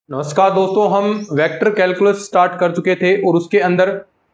नमस्कार दोस्तों, हम वेक्टर कैलकुलस स्टार्ट कर चुके थे और उसके अंदर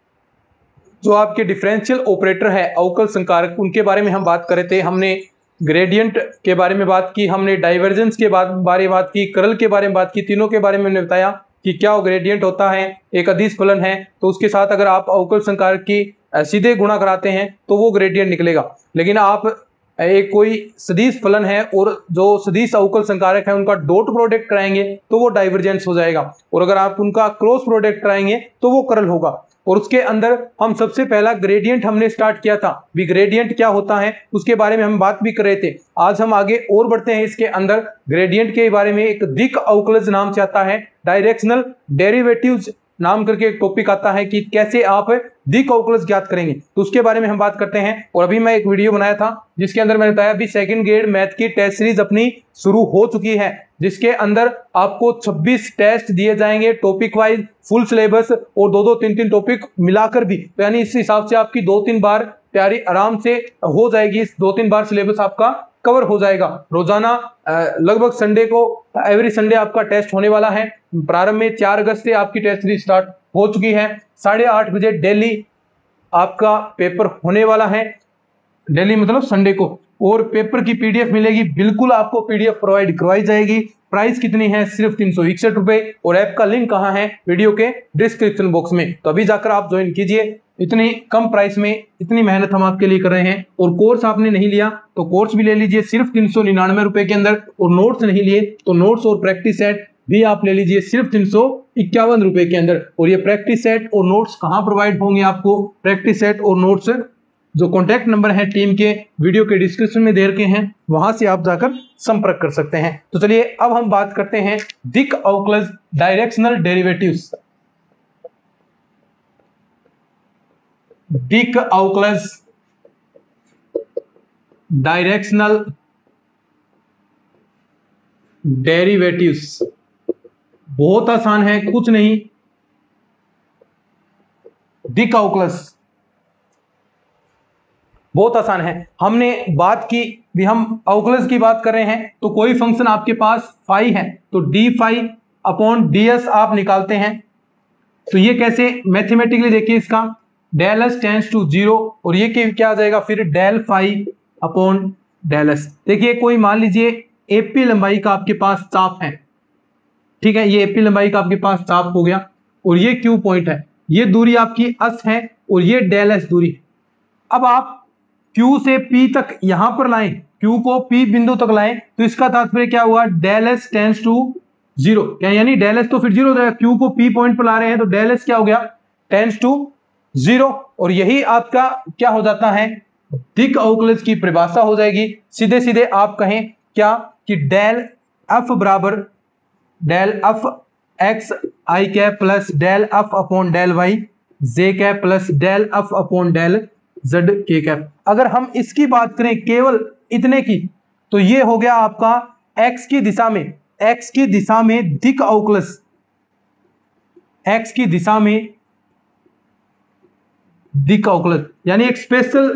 जो आपके डिफरेंशियल ऑपरेटर है अवकल संकारक, उनके बारे में हम बात कर रहे थे। हमने ग्रेडियंट के बारे में बात की, हमने डाइवर्जेंस के बारे में बात की, कर्ल के बारे में बात की। तीनों के बारे में हमने बताया कि क्या वो ग्रेडियंट होता है, एक अदिश फलन है, तो उसके साथ अगर आप अवकल संकारक की सीधे गुणा कराते हैं तो वो ग्रेडियंट निकलेगा। लेकिन आप एक कोई सदिश फलन है और जो सदिश अवकल संकारक है उनका डॉट प्रोडक्ट कराएंगे तो वो डाइवर्जेंस हो जाएगा, और अगर आप उनका क्रॉस प्रोडक्ट कराएंगे तो वो कर्ल होगा। और उसके अंदर हम सबसे पहला ग्रेडियंट हमने स्टार्ट किया था। भी ग्रेडियंट क्या होता है उसके बारे में हम बात भी कर रहे थे। आज हम आगे और बढ़ते हैं। इसके अंदर ग्रेडियंट के बारे में एक दिक अवकलज नाम से आता है, डायरेक्शनल डेरिवेटिव्स नाम करके एक टॉपिक आता है कि कैसे आप दिक अवकलज ज्ञात करेंगे, तो उसके बारे में हम बात करते हैं। और अभी मैं एक वीडियो बनाया था जिसके अंदर मैंने बताया अभी सेकंड ग्रेड मैथ की टेस्ट सीरीज अपनी शुरू हो चुकी है, जिसके अंदर आपको 26 टेस्ट दिए जाएंगे टॉपिक वाइज, फुल सिलेबस और दो तीन तीन टॉपिक मिलाकर भी। तो यानी इस हिसाब से आपकी 2-3 बार तैयारी आराम से हो जाएगी। 2-3 बार सिलेबस आपका कवर हो जाएगा। रोजाना लगभग संडे को, एवरी संडे आपका टेस्ट होने वाला है। प्रारंभ में 4 अगस्त से आपकी टेस्ट सीरीज स्टार्ट हो चुकी है। 8:30 बजे डेली आपका पेपर होने वाला है, डेली मतलब संडे को। और पेपर की पीडीएफ मिलेगी, बिल्कुल आपको पीडीएफ प्रोवाइड करवाई जाएगी। प्राइस कितनी है? सिर्फ 361 रुपए। और ऐप का लिंक कहाँ है? वीडियो के डिस्क्रिप्शन बॉक्स में। तो अभी जाकर आप ज्वाइन कीजिए। इतनी कम प्राइस में इतनी मेहनत हम आपके लिए कर रहे हैं। और कोर्स आपने नहीं लिया तो कोर्स भी ले लीजिए सिर्फ 399 रुपए के अंदर। और नोट्स नहीं लिए तो नोट्स और प्रैक्टिस सेट भी आप ले लीजिए सिर्फ 351 रुपए के अंदर। और ये प्रैक्टिस सेट और नोट्स कहाँ प्रोवाइड होंगे आपको? प्रैक्टिस सेट और नोट्स जो कॉन्टैक्ट नंबर है टीम के वीडियो के डिस्क्रिप्शन में दे रखे हैं, वहां से आप जाकर संपर्क कर सकते हैं। तो चलिए अब हम बात करते हैं दिक अवकलज डायरेक्शनल डेरिवेटिव्स। दिक अवकलज डायरेक्शनल डेरिवेटिव्स बहुत आसान है, कुछ नहीं। दिक अवकलज बहुत आसान है। हमने बात की भी, हम अवकलज की बात कर रहे हैं तो कोई फंक्शन आपके पास फाई है तो D phi upon D S आप निकालते हैं। तो ये कैसे मैथमेटिकली देखिए, इसका डेल एस टेंड्स टू 0 और ये क्या आ जाएगा फिर del phi upon del S. देखिए कोई मान लीजिए एपी लंबाई का आपके पास चाप है, ठीक है, ये एपी लंबाई का आपके पास चाप हो गया और ये क्यू पॉइंट है, ये दूरी आपकी एस है और ये डेल एस दूरी। अब आप Q से P तक यहां पर लाएं, Q को P बिंदु तक लाएं, तो इसका तात्पर्य क्या हुआ? डेल एस टेंड्स टू 0, यानी डेल एस तो फिर 0 हो जाएगा। Q को P पॉइंट पर ला रहे हैं तो डेल एस क्या हो गया? Tends to 0। और यही आपका क्या हो जाता है? दिक अवकलज की परिभाषा हो जाएगी। सीधे सीधे आप कहें क्या कि डेल एफ बराबर del F X I cap plus del F upon del Y J cap plus del F upon del Z K cap. अगर हम इसकी बात करें केवल इतने की, तो ये हो गया आपका एक्स की दिशा में, एक्स की दिशा में दिक अवकलज, एक्स की दिशा में दिक अवकलज, यानी एक स्पेशल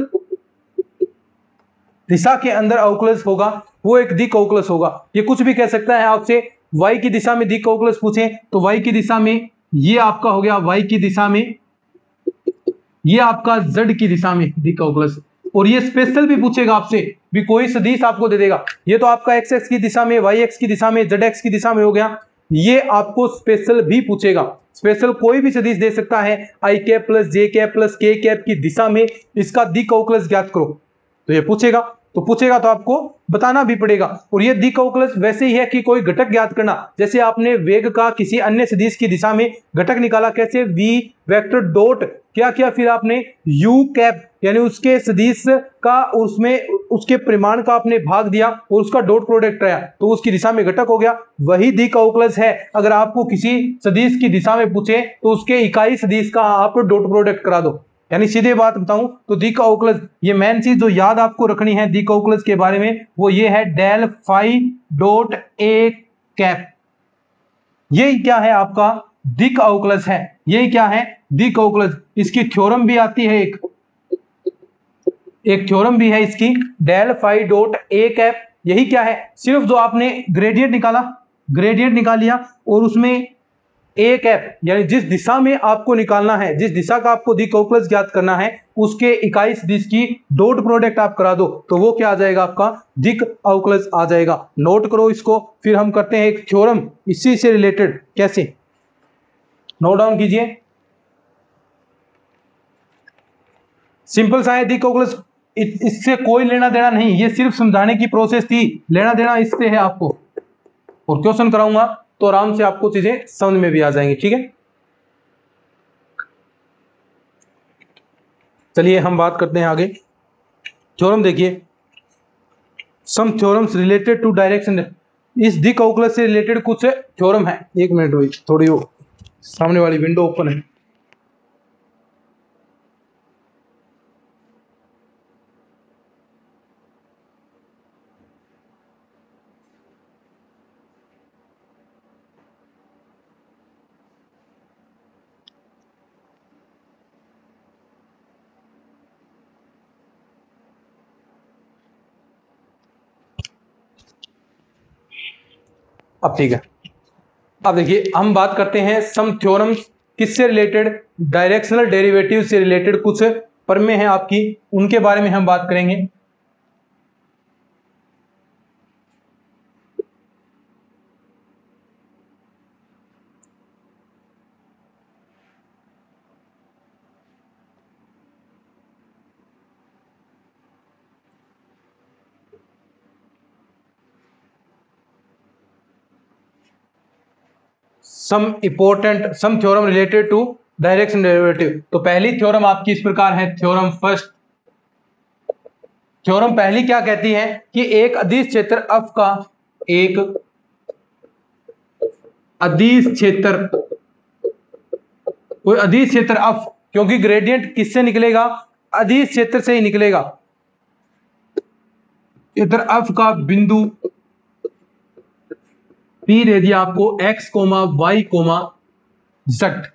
दिशा के अंदर अवकलज होगा, वो एक दिक अवकलज होगा। ये कुछ भी कह सकता है आपसे। वाई की दिशा में दिक अवकलज पूछे तो वाई की दिशा में ये आपका हो गया, वाई की दिशा में ये आपका जेड की दिशा में दिक अवकलज। और ये स्पेशल भी पूछेगा आपसे, भी कोई सदिश आपको दे देगा, ये तो आपका एक्स एक्स की दिशा में, वाई एक्स की दिशा में, जेड एक्स की दिशा में हो गया। ये आपको स्पेशल भी पूछेगा। स्पेशल कोई भी सदिश दे सकता है, I cap plus J cap plus K cap की दिशा में इसका दिक अवकलज ज्ञात करो, तो ये पूछेगा। तो पूछेगा तो आपको बताना भी पड़ेगा। और ये दिक अवकलज वैसे ही है कि कोई घटक ज्ञात करना, जैसे आपने वेग का किसी अन्य सदिश की दिशा में घटक निकाला, कैसे? वी वेक्टर डॉट क्या किया, फिर आपने यू कैप यानी उसके सदिश का, उसमें उसके परिमाण का आपने भाग दिया और उसका डॉट प्रोडक्ट आया तो उसकी दिशा में घटक हो गया। वही दिक अवकलज है। अगर आपको किसी सदिश की दिशा में पूछे तो उसके इकाई सदिश का आप डॉट प्रोडक्ट करा दो। यानी सीधे बात बताऊं तो दिक अवकलज, ये मेन चीज जो याद आपको रखनी है दिक अवकलज के बारे में, वो ये है del phi dot A cap. ये क्या है? आपका दिक अवकलज है। ये क्या है? दिक अवकलज। इसकी थ्योरम भी आती है, एक थ्योरम भी है इसकी, del phi dot A cap. यही क्या है? सिर्फ जो आपने ग्रेडियंट निकाला, ग्रेडियंट निकाल लिया और उसमें ए कैप यानी जिस दिशा में आपको निकालना है, जिस दिशा का आपको दिक् अवकलज ज्ञात करना है, उसके इकाई सदिश की डॉट प्रोडक्ट आप करा दो तो वो क्या आ जाएगा, आपका दिक् अवकलज आ जाएगा। नोट करो इसको। फिर हम करते हैं एक थ्योरम इसी से रिलेटेड। कैसे, नोट डाउन कीजिए। सिंपल सा है, दिक् अवकलज इससे कोई लेना देना नहीं, ये सिर्फ समझाने की प्रोसेस थी, लेना देना इससे है आपको। और क्वेश्चन कराऊंगा तो आराम से आपको चीजें समझ में भी आ जाएंगी। ठीक है, चलिए हम बात करते हैं आगे। थ्योरम देखिए, some theorems related to direction. इस दिक् अवकलज से रिलेटेड कुछ थ्योरम है। एक मिनट भाई, थोड़ी वो सामने वाली विंडो ओपन है। अब ठीक है। अब देखिए हम बात करते हैं सम थ्योरम्स किससे रिलेटेड, डायरेक्शनल डेरिवेटिव से रिलेटेड कुछ प्रमेय हैं आपकी, उनके बारे में हम बात करेंगे। Some important some theorem related to direction derivative. तो पहली थ्योरम आपकी इस प्रकार है, थ्योरम फर्स्ट। थ्योरम पहली क्या कहती है कि एक अदिश क्षेत्र F का, एक अदिश क्षेत्र, कोई अदिश क्षेत्र F, क्योंकि ग्रेडियंट किससे निकलेगा, अदिश क्षेत्र से ही निकलेगा। क्षेत्र F का बिंदु P दे दिया आपको x, y, z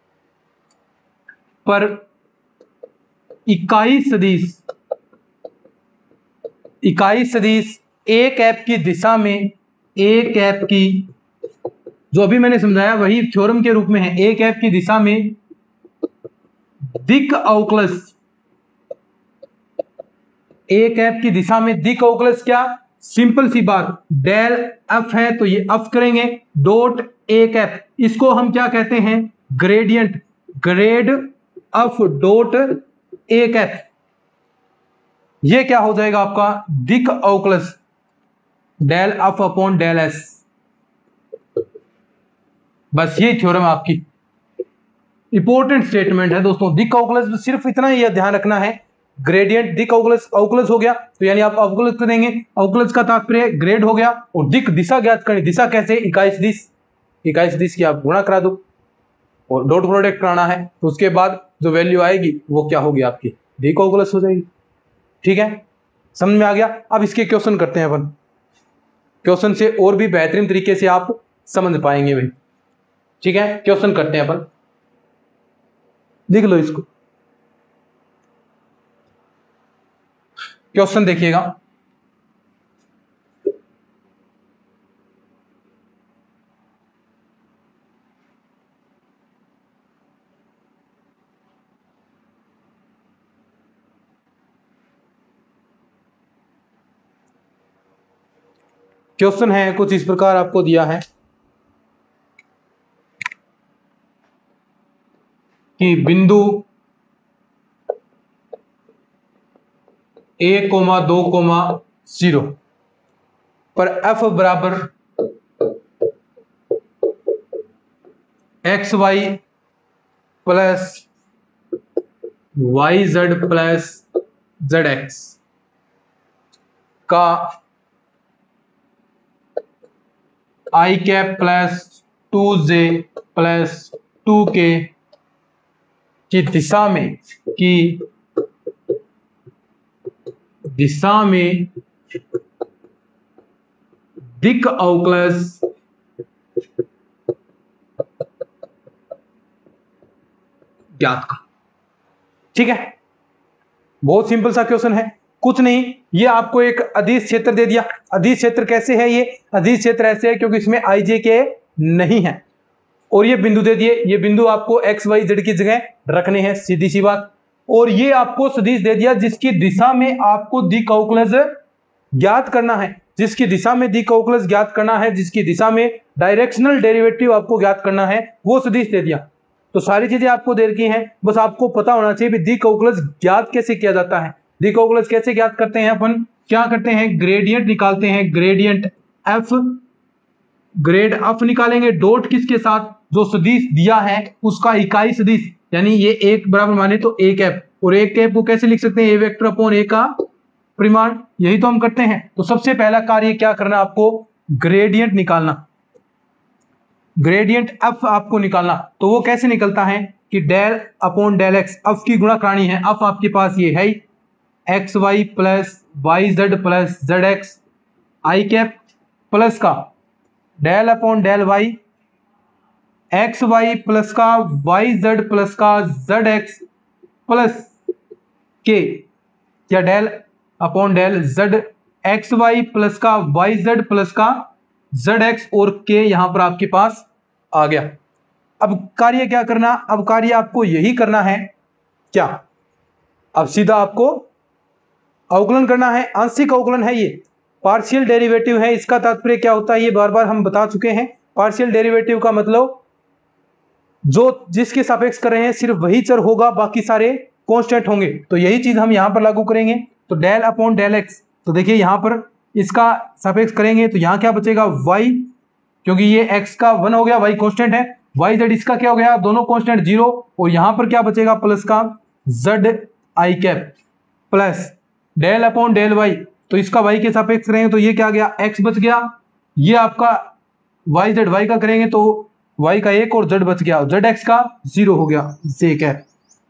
पर इकाई सदिश a कैप की दिशा में, a कैप की, जो अभी मैंने समझाया वही थ्योरम के रूप में है, a कैप की दिशा में दिक् अवकलज, a कैप की दिशा में दिक् अवकलज क्या, सिंपल सी बात, डेल f है तो ये f करेंगे, डॉट a कैप, इसको हम क्या कहते हैं, gradient, grad f dot a cap. ये क्या हो जाएगा आपका दिक् अवकलज, del f upon del s। बस ये थ्योरम आपकी इंपॉर्टेंट स्टेटमेंट है दोस्तों। दिक् अवकलज सिर्फ इतना ही ध्यान रखना है, ग्रेडियंट दिक् अवकलज, अवकलज हो गया तो यानी आप अवकलज करेंगे, अवकलज का तात्पर्य ग्रेड हो गया, और दिक् दिशा ज्ञात करनी, दिशा कैसे, इकाई सदिश की आप गुणा करा दो और डॉट प्रोडक्ट कराना है, तो उसके बाद जो वैल्यू आएगी वो क्या होगी, आपकी दिक् अवकलज हो जाएगी। ठीक है, समझ में आ गया। अब इसके क्वेश्चन करते हैं अपन, क्वेश्चन से और भी बेहतरीन तरीके से आप समझ पाएंगे भाई। ठीक है, क्वेश्चन करते हैं अपन, देख लो इसको। क्वेश्चन देखिएगा, क्वेश्चन है कुछ इस प्रकार आपको दिया है कि बिंदु a, 2, 0 पर f बराबर X Y plus Y Z plus Z X का I cap plus 2j plus 2k की दिशा में दिक् अवकलज ज्ञात कर। ठीक है, बहुत सिंपल सा क्वेश्चन है, कुछ नहीं, ये आपको एक अदिश क्षेत्र दे दिया। अदिश क्षेत्र कैसे है? ये अदिश क्षेत्र ऐसे है क्योंकि इसमें आई जे के नहीं है। और ये बिंदु दे दिए, ये बिंदु आपको एक्स वाई जेड की जगह रखने हैं, सीधी सी बात। और ये आपको सदिश दे दिया जिसकी दिशा में आपको दिक्कौकुलस ज्ञात करना है, जिसकी दिशा में दिक्कौकुलस ज्ञात करना है, जिसकी दिशा में डायरेक्शनल डेरिवेटिव आपको ज्ञात करना है, वो सदिश दे दिया। तो सारी चीजें आपको दे रखी हैं, बस आपको पता होना चाहिए दिक्कौकुलस ज्ञात कैसे किया जाता है। दिक्कौकुलस कैसे ज्ञात करते हैं? अपन क्या करते हैं, ग्रेडियंट निकालते हैं, ग्रेडियंट एफ, ग्रेड एफ निकालेंगे डॉट किसके साथ, जो सदिश दिया है उसका इकाई सदिश, यानी ये एक बराबर माने तो ए कैप, और ए कैप को कैसे लिख सकते हैं, ए वेक्टर अपॉन ए का परिमाण, यही तो हम करते हैं। तो सबसे पहला कार्य क्या करना, आपको ग्रेडियंट निकालना, ग्रेडियंट एफ आपको निकालना। तो वो कैसे निकलता है कि del upon del X, F की गुणा करानी है। एफ आपके पास ये है X Y plus Y Z plus Z X I cap plus का del upon del Y X Y plus का वाई जेड प्लस का जेड एक्स प्लस के, या del upon del Z X Y plus का Y Z plus का Z X, और K यहां पर आपके पास आ गया। अब कार्य क्या करना, अब कार्य आपको यही करना है क्या, अब सीधा आपको अवकलन करना है। आंशिक अवकलन है, ये पार्शियल डेरिवेटिव है। इसका तात्पर्य क्या होता है ये बार बार हम बता चुके हैं। पार्शियल डेरिवेटिव का मतलब जो जिसके सापेक्ष कर रहे हैं सिर्फ वही चर होगा, बाकी सारे कांस्टेंट होंगे। तो यही चीज हम यहां पर लागू करेंगे। तो डेल अपॉन डेल एक्स, तो देखिए यहां पर इसका सापेक्ष करेंगे तो यहां क्या बचेगा y, क्योंकि ये x का 1 हो गया, y कांस्टेंट है, y z इसका क्या हो गया, दोनों कांस्टेंट 0, और यहां पर क्या बचेगा प्लस का z I cap plus del upon del y, तो इसका y के सापेक्ष करेंगे तो ये क्या गया, x बच गया। ये आपका y z y का करेंगे तो y का 1 और z बच गया, z x का 0 हो गया z कैप।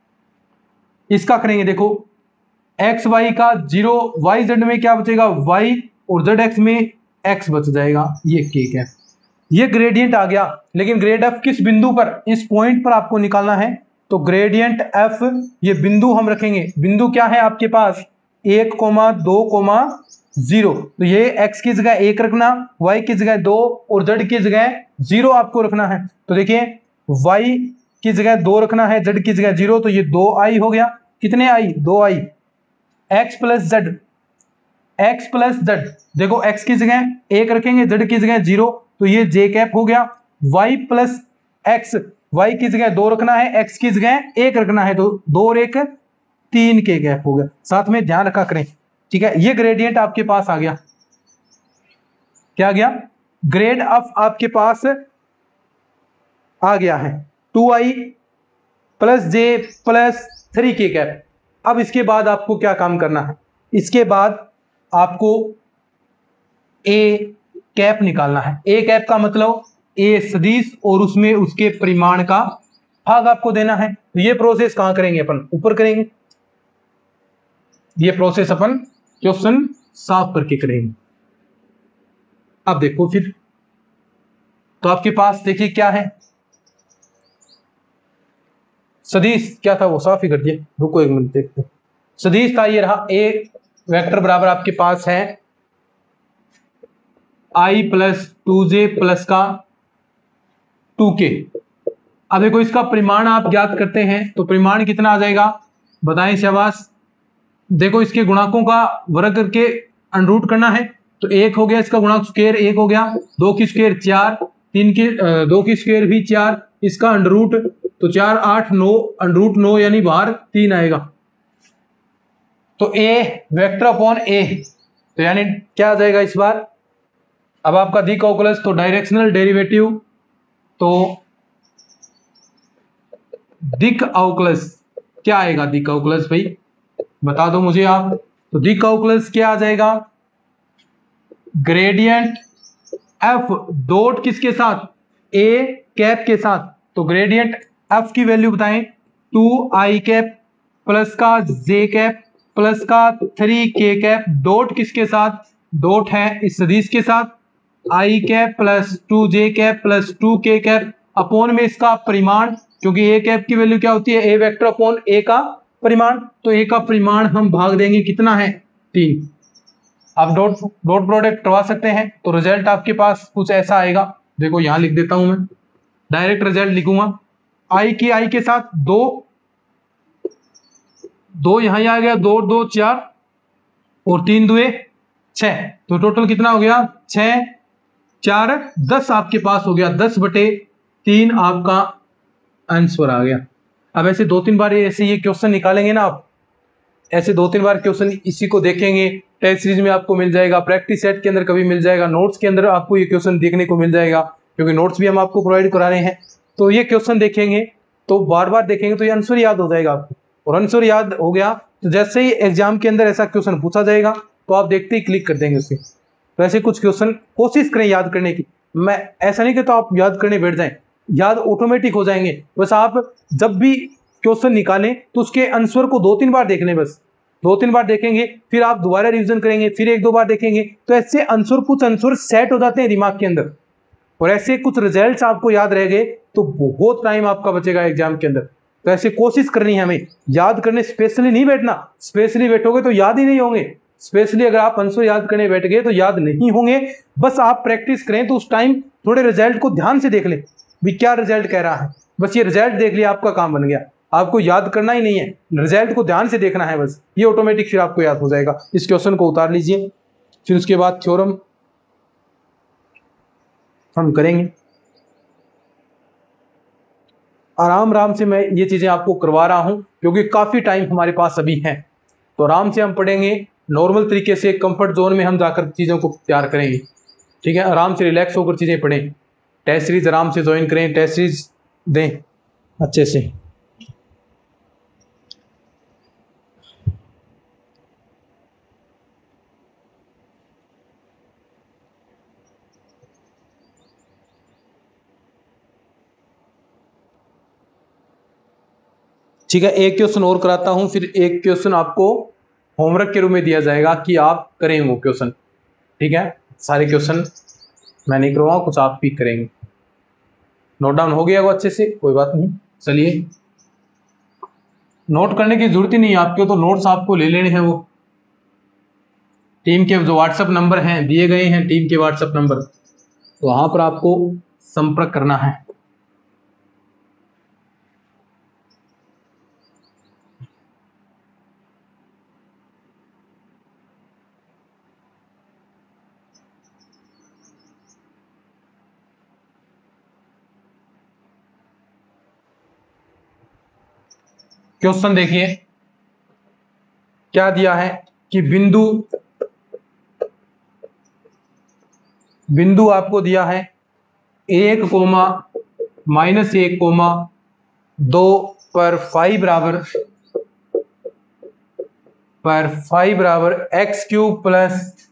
इसका करेंगे देखो एक्स वाई का 0, वाई जेड में क्या बचेगा y, और जेड एक्स में x बच जाएगा, ये केक है। ये ग्रेडियंट आ गया। लेकिन ग्रेड एफ किस बिंदु पर, इस पॉइंट पर आपको निकालना है। तो ग्रेडियंट एफ ये बिंदु हम रखेंगे, बिंदु क्या है आपके पास 1, 2, 0। तो ये x की जगह 1 रखना, y की जगह 2 और z की जगह 0 आपको रखना है। तो देखिए y की जगह 2 रखना है, z की जगह 0, तो ये 2i हो गया। कितने आई, 2i, x plus Z, X plus Z, देखो x की जगह 1 रखेंगे, z की जगह 0, तो ये j कैप हो गया। y प्लस एक्स, y की जगह 2 रखना है, x की जगह 1 रखना है, तो 2 और 1 3 के कैप हो गया। साथ में ध्यान रखा करें, ठीक है। ये ग्रेडियंट आपके पास आ गया, क्या आ गया, ग्रेड ऑफ आपके पास आ गया है 2i plus j plus 3k cap. अब इसके बाद आपको क्या काम करना है, इसके बाद आपको a कैप निकालना है। a कैप का मतलब a सदिश और उसमें उसके परिमाण का भाग आपको देना है। तो ये प्रोसेस कहां करेंगे, अपन ऊपर करेंगे। ये प्रोसेस अपन क्वेश्चन साफ करके करेंगे। अब देखो फिर, तो आपके पास देखिए क्या है, सदिश क्या था वो साफ ही कर दिया, रुको एक मिनट देखते हैं। सदिश था ये रहा, ए वेक्टर बराबर आपके पास है i प्लस 2j प्लस का 2k। अब देखो इसका परिमाण आप ज्ञात करते हैं, तो परिमाण कितना आ जाएगा बताएं शाबाश। देखो इसके गुणाकों का वर्ग करके अनरूट करना है, तो 1 हो गया, इसका गुणाक स्क्वायर 1 हो गया, 2 की स्क्वायर 4, 3 की 2 की स्क्वायर भी 4, इसका अंडरूट, तो 4 8 9, अंडरूट 9 यानी बाहर 3 आएगा। तो a वेक्टर अपॉन a, तो यानी क्या आ जाएगा इस बार, अब आपका दिक्कौकुलस तो डायरेक्शनल डेरिवेटिव, तो दिक्कौकुलस क्या आएगा, दिक्कौकुलस भाई बता दो मुझे आप। तो दिक्कौकुलस क्या आ जाएगा, ग्रेडियंट f डॉट किसके साथ, a कैप के साथ। तो ग्रेडियंट f की वैल्यू बताएं, 2i कैप प्लस का j कैप प्लस का 3k कैप, डॉट किसके साथ, डॉट है इस सदिश के साथ, i cap plus 2j cap plus 2k cap, upon में इसका परिमाण, क्योंकि a कैप की वैल्यू क्या होती है, a वेक्टर अपॉन a का परिमाण। तो a का परिमाण हम भाग देंगे, कितना है 3। आप डॉट प्रोडक्ट करवा सकते हैं, तो रिजल्ट आपके पास कुछ ऐसा आएगा। देखो यहां लिख देता हूं, मैं डायरेक्ट रिजल्ट लिखूंगा। आई के साथ दो यहां आ गया, 2 2 4 और 3 2 6, तो टोटल कितना हो गया 6 4 10 आपके पास हो गया। 10/3 आपका आंसर आ गया। अब ऐसे 2-3 बार ऐसे ये क्वेश्चन निकालेंगे ना आप, ऐसे 2-3 बार क्वेश्चन इसी को देखेंगे, टेस्ट सीरीज में आपको मिल जाएगा, प्रैक्टिस सेट के अंदर कभी मिल जाएगा, नोट्स के अंदर आपको ये क्वेश्चन देखने को मिल जाएगा, क्योंकि नोट्स भी हम आपको प्रोवाइड करा रहे हैं। तो ये क्वेश्चन देखेंगे तो बार बार देखेंगे तो ये आंसर याद हो जाएगा आपको, और आंसर याद हो गया तो जैसे ही एग्जाम के अंदर ऐसा क्वेश्चन पूछा जाएगा तो आप देखते ही क्लिक कर देंगे उससे। तो ऐसे कुछ क्वेश्चन कोशिश करें याद करने की। मैं ऐसा नहीं कहता आप याद करने बैठ जाएं, याद ऑटोमेटिक हो जाएंगे। बस आप जब भी क्वेश्चन निकालें तो उसके आंसर को 2-3 बार देख लें, बस 2-3 बार देखेंगे, फिर आप दोबारा रिवीजन करेंगे, फिर 1-2 बार देखेंगे, तो ऐसे आंसर कुछ आंसर सेट हो जाते हैं दिमाग के अंदर, और ऐसे कुछ रिजल्ट्स आपको याद रह गए तो बहुत टाइम आपका बचेगा एग्जाम के अंदर। तो ऐसे कोशिश करनी है हमें याद करने, स्पेशली नहीं बैठना, स्पेशली बैठोगे तो याद ही नहीं होंगे। स्पेशली अगर आप आंसर याद करने बैठ गए तो याद नहीं होंगे। बस आप प्रैक्टिस करें तो उस टाइम थोड़े रिजल्ट को ध्यान से देख लें, भी क्या रिजल्ट कह रहा है, बस ये रिजल्ट देख लिया आपका काम बन गया। आपको याद करना ही नहीं है, रिजल्ट को ध्यान से देखना है, बस ये ऑटोमेटिक फिर आपको याद हो जाएगा। इस क्वेश्चन को उतार लीजिए, फिर उसके बाद थ्योरम हम करेंगे। आराम आराम से मैं ये चीजें आपको करवा रहा हूं क्योंकि काफी टाइम हमारे पास अभी है, तो आराम से हम पढ़ेंगे, नॉर्मल तरीके से कंफर्ट जोन में हम जाकर चीजों को तैयार करेंगे। ठीक है, आराम से रिलैक्स होकर चीजें पढ़ें, टेस्ट सीरीज आराम से ज्वाइन करें, टेस्ट सीरीज दें अच्छे से। ठीक है, एक क्वेश्चन और कराता हूं, फिर एक क्वेश्चन आपको होमवर्क के रूप में दिया जाएगा कि आप करें वो क्वेश्चन। ठीक है, सारे क्वेश्चन मैं नहीं करवाऊंगा, कुछ आप भी करेंगे। नोट डाउन हो गया वो अच्छे से, कोई बात नहीं। चलिए, नोट करने की जरूरत ही नहीं है आपके, तो नोट्स आपको ले लेने हैं। वो टीम के जो व्हाट्सएप नंबर हैं दिए गए हैं, टीम के व्हाट्सएप नंबर, तो वहां पर आपको संपर्क करना है। क्वेश्चन देखिए क्या दिया है कि बिंदु आपको दिया है 1, -1, -1, 2 पर फाइव बराबर x³ plus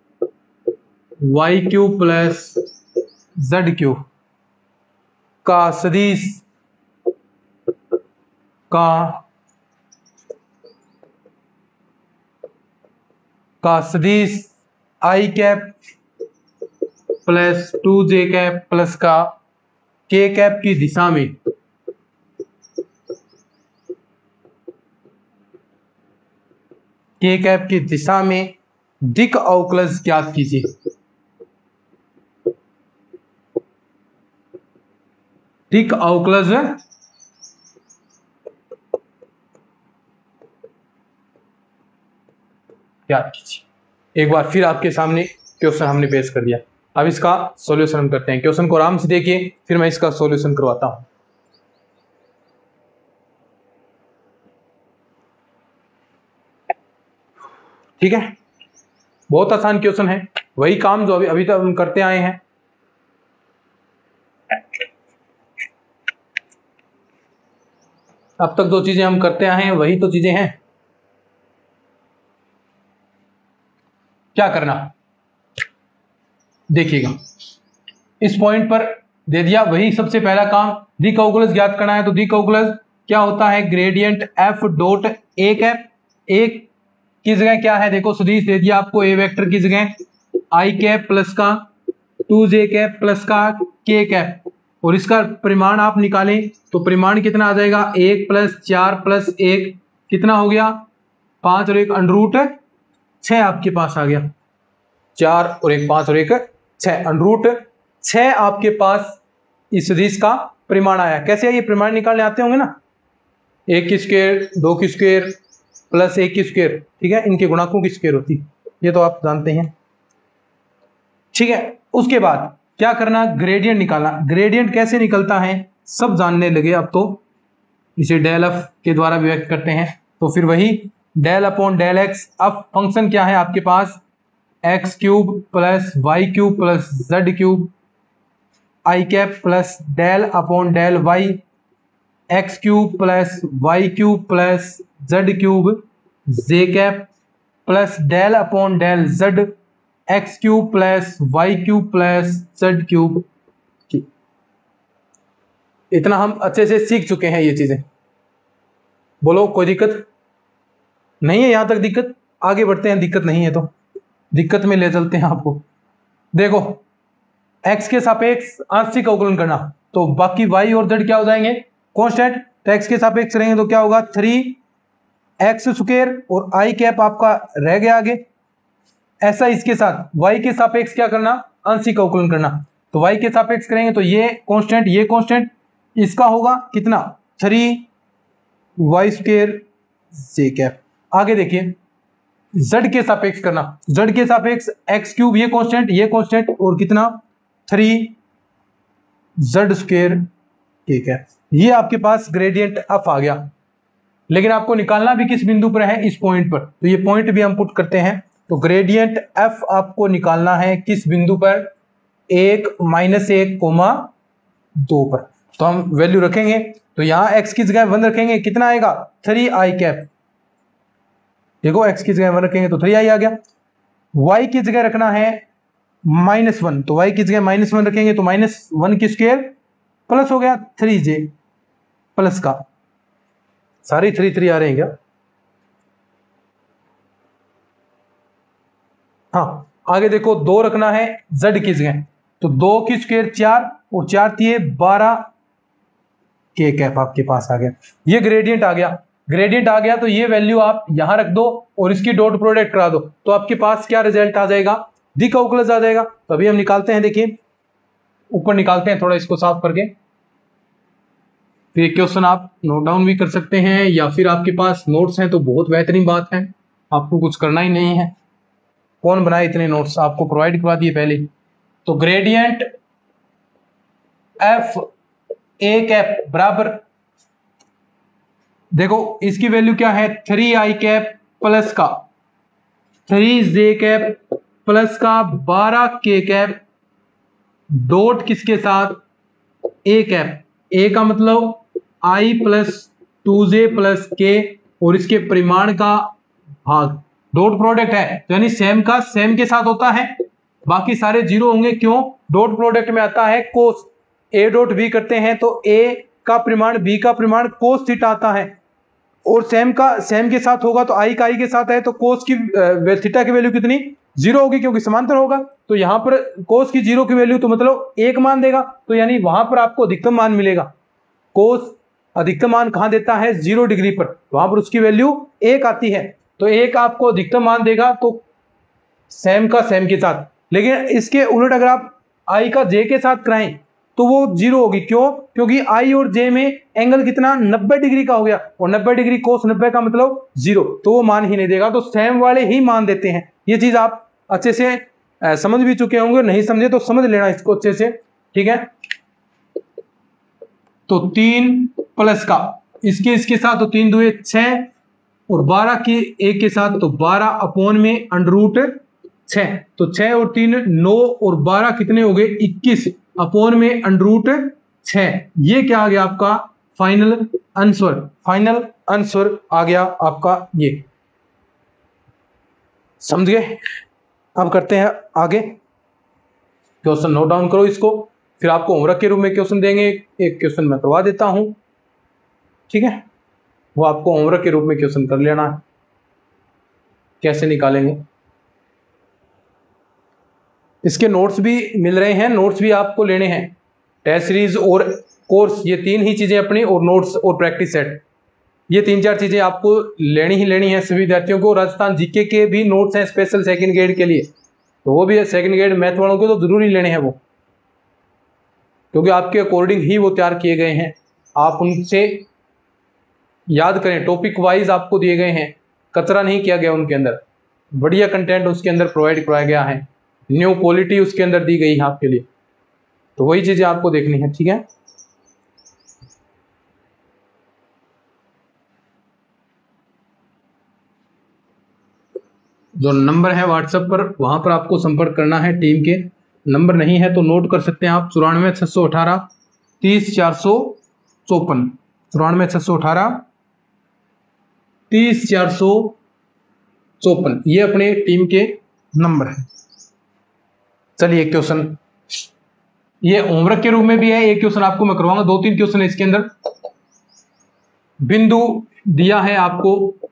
y³ plus z³ का सदिश i cap plus 2j cap plus का k कैप की दिशा में दिक् अवकलज ज्ञात कीजिए। दिक् अवकलज ज्ञात कीजिए। एक बार फिर आपके सामने क्वेश्चन हमने पेश कर दिया, अब इसका सॉल्यूशन हम करते हैं। क्वेश्चन को आराम से देखिए, फिर मैं इसका सॉल्यूशन करवाता हूं। ठीक है, बहुत आसान क्वेश्चन है, वही काम जो अभी तक हम करते आए हैं। अब तक जो चीजें हम करते आए हैं वही तो चीजें हैं। क्या करना देखिएगा, इस पॉइंट पर दे दिया, वही सबसे पहला काम, दिक् अवकलज ज्ञात करना है। तो दिक् अवकलज क्या होता है, gradient f dot a cap, एक की जगह क्या है, देखो सदिश दे दिया आपको, a वेक्टर की जगह i कैप प्लस का 2j कैप प्लस का k कैप, और इसका परिमाण आप निकालें तो परिमाण कितना आ जाएगा, 1 + 4 + 1 कितना हो गया 5 और 1 √6 आपके पास आ गया। 4 और एक 5 और एक 6, अंडरूट 6 आपके पास इस सदिश का परिमाण आया। कैसे ये परिमाण निकालने आते होंगे ना, 1 की स्क्वायर, 2 की स्क्वायर प्लस 1 की स्क्वायर, ठीक है, इनके गुणकों की स्क्वायर होती, ये तो आप जानते हैं, ठीक है। उसके बाद क्या करना, ग्रेडियंट निकालना। ग्रेडियंट कैसे निकलता है सब जानने लगे अब तो, इसे डेल एफ के द्वारा व्यक्त करते हैं। तो फिर वही डेल अपॉन डेल एक्स। अब फंक्शन क्या है आपके पास, X cube plus Y cube plus Z cube I cap plus del upon del Y X cube plus Y cube plus Z cube J cap plus del upon del Z X cube plus Y cube plus Z cube. इतना हम अच्छे से सीख चुके हैं ये चीजें। बोलो कोई दिक्कत नहीं है यहां तक? दिक्कत, आगे बढ़ते हैं। दिक्कत नहीं है तो दिक्कत में ले चलते हैं आपको। देखो x के सापेक्ष आंशिक अवकलन करना, तो बाकी y और z क्या हो जाएंगे, कांस्टेंट। तो x के सापेक्ष करेंगे तो क्या होगा, 3x स्क्वायर और i कैप आपका रह गया आगे। ऐसा इसके साथ y के सापेक्ष क्या करना, आंशिक अवकलन करना। तो y के सापेक्ष करेंगे तो ये कांस्टेंट, ये कांस्टेंट, इसका होगा कितना, 3y स्क्वायर जे कैप। आगे देखिए z के सापेक्ष करना, z के सापेक्ष x क्यूब, ये कांस्टेंट और कितना 3z स्क्वायर, ठीक है। ये आपके पास ग्रेडियंट एफ आ गया। लेकिन आपको निकालना भी किस बिंदु पर है, इस पॉइंट पर। तो ये पॉइंट भी हम पुट करते हैं। तो ग्रेडियंट एफ आपको निकालना है किस बिंदु पर, 1, -1, 2 पर। तो हम वैल्यू रखेंगे, तो यहां x की जगह 1 रखेंगे, कितना आएगा 3i कैप। देखो x की जगह 1 रखेंगे तो 3i आ गया। y की जगह रखना है -1, तो y की जगह -1 रखेंगे तो -1 की स्क्वायर प्लस हो गया 3j प्लस का, सारी 3 आ रहे हैं क्या? हाँ, आगे देखो 2 रखना है z की जगह, तो 2 की स्क्वायर 4 और 4 दिए 12 के कैप आपके पास आ गया। ये ग्रेडियंट आ गया। ग्रेडियंट आ गया तो ये वैल्यू आप यहां रख दो और इसकी डॉट प्रोडक्ट करा दो, तो आपके पास क्या रिजल्ट आ जाएगा, दिक अवकलज आ जाएगा। तो अभी हम निकालते हैं, देखिए ऊपर निकालते हैं थोड़ा इसको साफ करके। फिर क्वेश्चन आप नोट डाउन भी कर सकते हैं, या फिर आपके पास नोट्स हैं तो बहुत बेहतरीन बात है, आपको कुछ करना ही नहीं है। कौन बनाए इतने नोट्स, आपको प्रोवाइड करवा दिए पहले। तो ग्रेडियंट एफ ए कैप बराबर, देखो इसकी वैल्यू क्या है, 3i कैप प्लस का 3j कैप प्लस का 12 के कैप डॉट किसके साथ, ए कैप। ए का मतलब i प्लस 2j प्लस के और इसके परिमाण का भाग, डॉट प्रोडक्ट है यानी सेम का सेम के साथ होता है, बाकी सारे जीरो होंगे। क्यों, डॉट प्रोडक्ट में आता है कोस, ए डॉट बी करते हैं तो ए का परिमाण बी का परिमाण कोस थीटा आता है, और सेम का सेम के साथ होगा तो आई का आई के साथ है तो कोस की थीटा की वैल्यू कितनी, 0 होगी क्योंकि समांतर होगा। तो यहां पर कोस की 0 की वैल्यू तो मतलब 1 मान देगा, तो यानी वहां पर आपको अधिकतम मान मिलेगा। कोस अधिकतम मान कहां देता है, 0 डिग्री पर, वहां पर उसकी वैल्यू 1 आती है, तो 1 आपको अधिकतम मान देगा तो सेम का सेम के साथ। लेकिन इसके उलट अगर आप आई का जे के साथ कराएं तो वो 0 होगी। क्यों, क्योंकि आई और जे में एंगल कितना 90 डिग्री का हो गया, और 90 डिग्री कोस 90 का मतलब 0, तो वो मान ही नहीं देगा, तो सेम वाले ही मान देते हैं। ये चीज आप अच्छे से समझ भी चुके होंगे, नहीं समझे तो समझ लेना इसको अच्छे से, ठीक है। तो 3 प्लस का इसके साथ तो 3 दुए 6 और 12 के एक के साथ तो 12 अपॉन में अंडररूट 6, तो 6 और 3 9 और 12 कितने हो गए 21 अपॉन में अंडररूट 6। ये क्या आ गया आपका फाइनल आंसर, फाइनल आंसर आ गया आपका ये, समझ गए। अब करते हैं आगे, क्वेश्चन नोट डाउन करो इसको, फिर आपको होमवर्क के रूप में क्वेश्चन देंगे। एक क्वेश्चन मैं करवा देता हूं, ठीक है, वो आपको होमवर्क के रूप में क्वेश्चन कर लेना है, कैसे निकालेंगे। इसके नोट्स भी मिल रहे हैं, नोट्स भी आपको लेने हैं, टेस्ट सीरीज और कोर्स, ये 3 ही चीजें अपनी, और नोट्स और प्रैक्टिस सेट, ये 3-4 चीजें आपको लेनी ही लेनी है सभी विद्यार्थियों को। राजस्थान जीके के भी नोट्स हैं स्पेशल सेकंड ग्रेड के लिए, तो वो भी है सेकंड ग्रेड मैथ वालों के तो जरूरी लेने हैं वो, क्योंकि आपके अकॉर्डिंग ही वो तैयार किए गए हैं। आप उनसे याद करें, टॉपिक वाइज आपको दिए गए हैं, कचरा नहीं किया गया उनके अंदर, बढ़िया कंटेंट उसके अंदर प्रोवाइड कराया गया है, न्यू क्वालिटी उसके अंदर दी गई है आपके लिए। तो वही चीजें आपको देखनी है, ठीक है। जो नंबर है व्हाट्सएप पर, वहां पर आपको संपर्क करना है। टीम के नंबर नहीं है तो नोट कर सकते हैं आप, 94 618 30 454, 94 618 30 454, ये अपने टीम के नंबर है। चलिए एक क्वेश्चन ये होमवर्क के रूप में भी है, एक क्वेश्चन आपको मैं करवाऊंगा, 2-3 क्वेश्चन है इसके अंदर। बिंदु दिया है आपको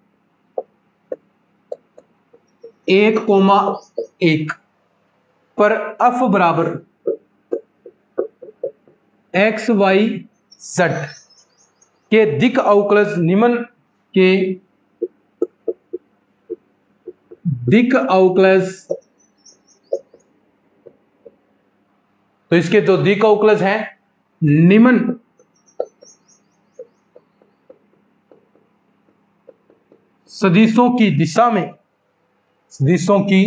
1,1 पर f बराबर x y z के दिक् अवकलज निम्न के दिक् अवकलज, तो इसके जो दिक् अवकलज हैं निम्न सदिशों की दिशा में, सदिशों की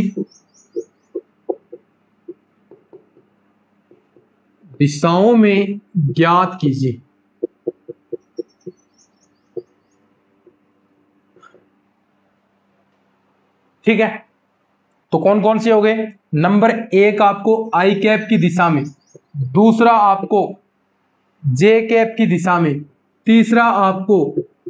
दिशाओं में ज्ञात कीजिए। ठीक है, तो कौन कौन से हो गए? नंबर 1 आपको आई कैप की दिशा में, दूसरा आपको जे कैप की दिशा में, तीसरा आपको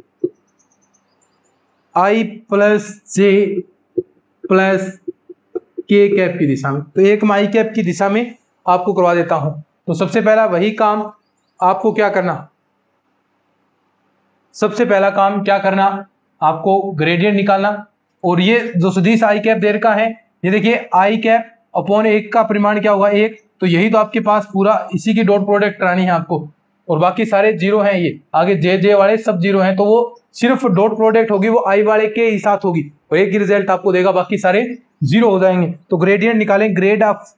I plus J plus K cap की दिशा में। तो एक आई कैप की दिशा में आपको करवा देता हूं। तो सबसे पहला वही काम आपको क्या करना, सबसे पहला काम क्या करना, आपको ग्रेडियंट निकालना। और ये जो सदिश आई कैप दे रखा है, ये देखिए आई कैप अपॉन 1 का परिमाण क्या होगा 1, तो यही तो आपके पास पूरा इसी की डॉट प्रोडक्ट करानी है आपको, और बाकी सारे जीरो हैं, ये आगे जे जे वाले सब जीरो हैं, तो वो सिर्फ डॉट प्रोडक्ट होगी, वो आई वाले के ही साथ होगी, और एक ही रिजल्ट आपको देगा, बाकी सारे जीरो हो जाएंगे। तो ग्रेडियंट निकालें, grad of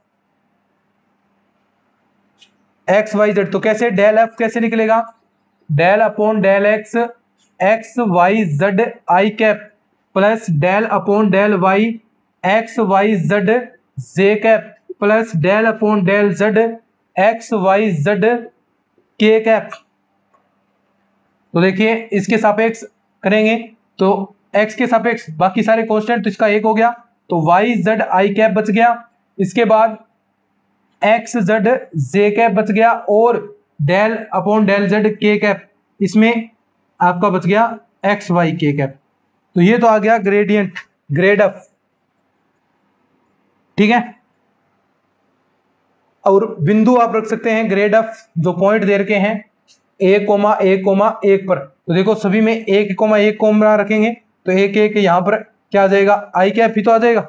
X Y Z, तो कैसे, डेल एफ कैसे निकलेगा, del upon del X X Y Z I cap plus del upon del Y X Y Z J cap plus del upon del Z X Y Z K cap. तो देखिए इसके सापेक्ष करेंगे तो x के सापेक्ष बाकी सारे कांस्टेंट, तो इसका 1 हो गया, तो वाई जेड आई कैप बच गया, इसके बाद एक्स जेड जे कैप बच गया, और del upon del Z K cap, इसमें आपका बच गया एक्स वाई के कैप। तो ये तो आ गया ग्रेडियंट, ग्रेड एफ, ठीक है। और बिंदु आप रख सकते हैं ग्रेड एफ, जो पॉइंट दे रखे हैं 1,1,1 पर, तो देखो सभी में 1,1 रखेंगे, तो 1,1 यहां पर क्या आ जाएगा, आई कैप ही तो आ जाएगा,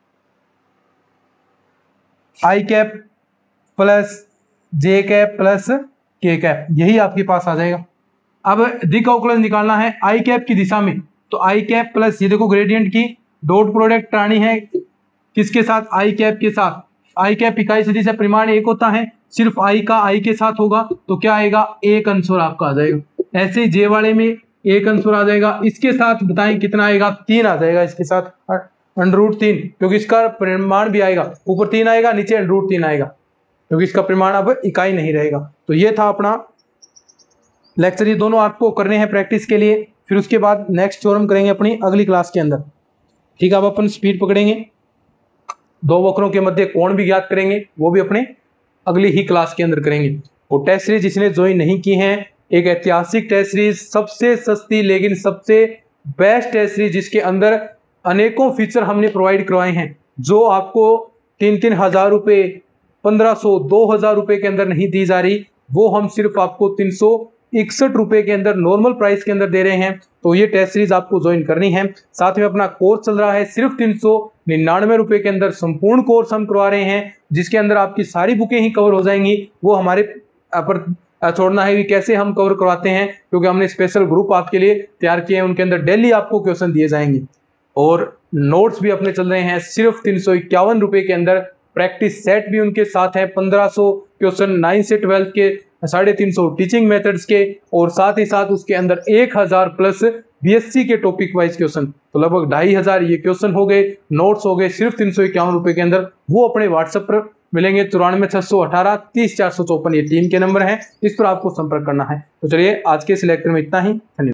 I cap plus J cap plus K cap, यही आपके पास आ जाएगा। अब दिक् अवकलज निकालना है आई कैप की दिशा में, तो आई कैप प्लस, ये देखो ग्रेडियंट की डॉट प्रोडक्ट करानी है किसके साथ, आई कैप के साथ। आई कैप इकाई सदिश है, परिमाण 1 होता है, सिर्फ आई का आई के साथ होगा, तो क्या आएगा, 1 अंश आपका आ जाएगा। ऐसे ही जे वाले में 1 अंश आ जाएगा, इसके साथ बताएं कितना आएगा, 3 आ जाएगा इसके साथ, √3, क्योंकि इसका परिमाण भी आएगा, ऊपर 3 आएगा, नीचे √3 आएगा, क्योंकि इसका परिमाण अब इकाई नहीं रहेगा। तो ये था अपना लेक्चर, ये दोनों आपको करने हैं प्रैक्टिस के लिए, फिर उसके बाद नेक्स्ट थ्योरम करेंगे अपनी अगली क्लास के अंदर, ठीक है। अब अपन स्पीड पकड़ेंगे, दो वक्रों के मध्य कोण भी ज्ञात करेंगे, वो भी अपने अगली ही क्लास के अंदर करेंगे। और टेस्ट सीरीज जिसने ज्वाइन नहीं की है, एक ऐतिहासिक टेस्ट सीरीज, सबसे सस्ती लेकिन सबसे बेस्ट टेस्ट सीरीज, जिसके अंदर अनेकों फीचर हमने प्रोवाइड करवाए हैं, जो आपको 3-3 हज़ार रुपये, 1500, 2000 रुपये के अंदर नहीं दी जा रही, वो हम सिर्फ आपको 361 रुपये के अंदर नॉर्मल प्राइस के अंदर दे रहे हैं। तो ये टेस्ट सीरीज आपको ज्वाइन करनी है। साथ में अपना कोर्स चल रहा है, सिर्फ 399 रुपये के अंदर संपूर्ण कोर्स हम करवा रहे हैं, जिसके अंदर आपकी सारी बुकें ही कवर हो जाएंगी। वो हमारे पर छोड़ना है कि कैसे हम कवर करवाते हैं, क्योंकि हमने स्पेशल ग्रुप आपके लिए तैयार किए हैं, उनके अंदर डेली आपको क्वेश्चन दिए जाएंगे। और नोट्स भी अपने चल रहे हैं सिर्फ 351 रुपए के अंदर। प्रैक्टिस सेट भी उनके साथ है, 1500 क्वेश्चन 9 से 12 के, 350 टीचिंग मेथड्स के, और साथ ही साथ उसके अंदर 1000 प्लस बीएससी के टॉपिक वाइज क्वेश्चन। तो लगभग 2500 ये क्वेश्चन हो गए, नोट्स हो गए सिर्फ 351 रुपए के अंदर। वो अपने व्हाट्सएप पर मिलेंगे 94 618 30 454, ये टीम के नंबर हैं, इस पर आपको संपर्क करना है। तो चलिए आज के इस लेक्चर में इतना ही, धन्यवाद।